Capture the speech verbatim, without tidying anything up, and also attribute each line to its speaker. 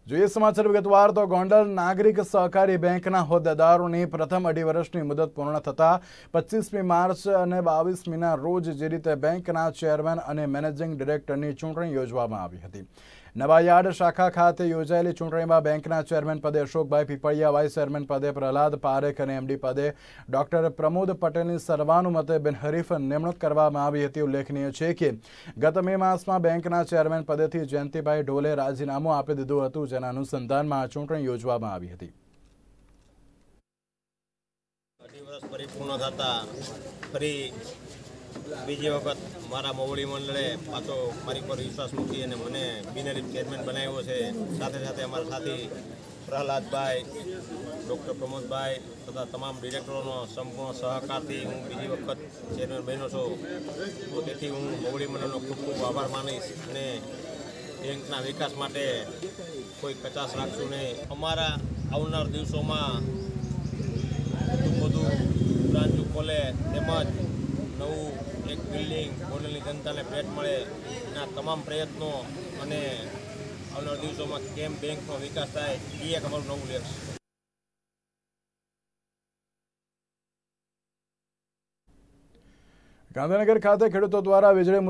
Speaker 1: જોઈએ સમાચાર વિગતવાર તો ગોંડલ નાગરિક સહકારી બેંકના હોદ્દેદારોની પ્રથમ અઢી વર્ષની મુદત પૂર્ણ થતા પચીસમી માર્ચ અને બાવીસમીના રોજ જે રીતે બેંકના ચેરમેન અને મેનેજિંગ ડિરેક્ટરની ચૂંટણી યોજવામાં આવી હતી। નવાયાર્ડ શાખા ખાતે યોજાયેલી ચૂંટણીમાં બેંકના ચેરમેન પદે અશોકભાઈ પીપળિયા, વાઇસ ચેરમેન પદે પ્રહલાદ પારેખ અને એમડી પદે ડોક્ટર પ્રમોદ પટેલની સર્વાનુમતે બિનહરીફ નિમણૂક કરવામાં આવી હતી। ઉલ્લેખનીય છે કે ગત મે માસમાં બેંકના ચેરમેન પદેથી જયંતિભાઈ ઢોલે રાજીનામું આપી દીધું હતું, જેના અનુસંધાનમાં આ ચૂંટણી યોજવામાં આવી હતી।
Speaker 2: અઢી વર્ષ પરિપૂર્ણ થતા ફરી બીજી વખત મારા મોવડી મંડળે પાછો મારી પર વિશ્વાસ મૂકી અને મને બિનહરીફ ચેરમેન બનાવ્યો છે। સાથે સાથે અમારા સાથી પ્રહલાદભાઈ, ડૉક્ટર પ્રમોદભાઈ તથા તમામ ડિરેક્ટરોનો સંપૂર્ણ સહકારથી હું બીજી વખત ચેરમેન બન્યો છું। તો તેથી હું મોવડી મંડળનો ખૂબ ખૂબ આભાર માનીશ અને બેંકના વિકાસ માટે કોઈ કચાશ રાખશું નહીં। અમારા આવનાર દિવસોમાં વધુ વધુ બ્રાન્ચો ખોલે તેમજ નવું એક બિલ્ડિંગ ગોંડલની જનતાને ભેટ મળે એના તમામ પ્રયત્નો અને આવનાર દિવસોમાં કેમ બેંકનો વિકાસ થાય એ એક અમારું નવું લક્ષ્ય છે।
Speaker 1: ગાંધીનગર ખાતે ખેડૂતો દ્વારા વીજળી